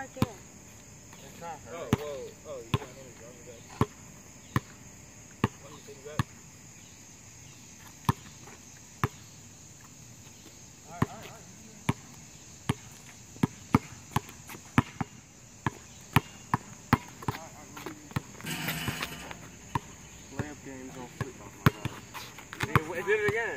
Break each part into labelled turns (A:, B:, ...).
A: right there.
B: It's not her.
C: Oh, whoa. Oh, you don't know he's wrong with that. Why don't you take it back?
B: Alright. Layup game's on flip. Oh my god. It did it again.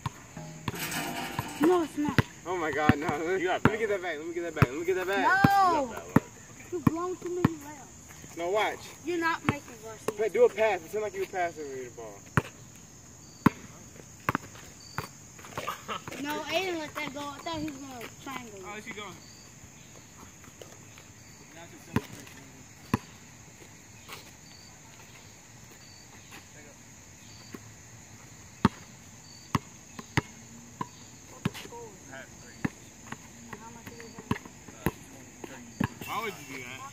A: No, it's not.
B: Oh my god, no. Let me get that back. Let me get that back. Let me get that back.
A: No! You've blown too many layups.
B: No, watch.
A: You're not making varsity.
B: Do a pass. It sounds like you were passing me the ball.
A: No, Aiden let that go. I thought he was going to triangle.
C: Oh, where's she going? Why would you do that?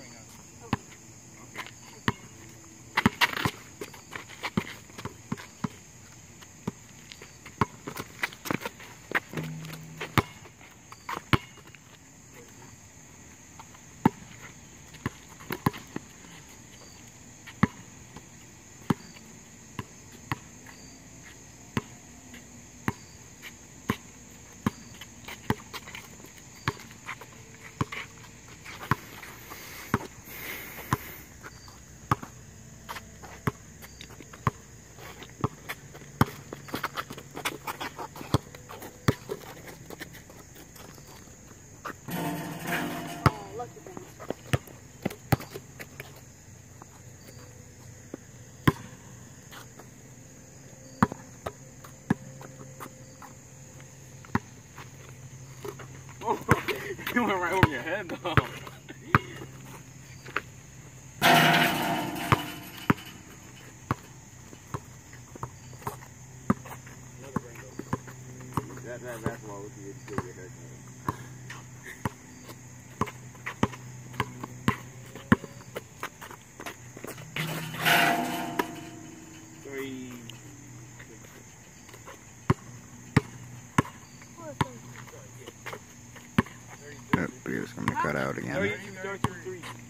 B: You went right over your head, though. That's why we can get your haircut.
D: That video's gonna be cut out again.
B: 32, 33.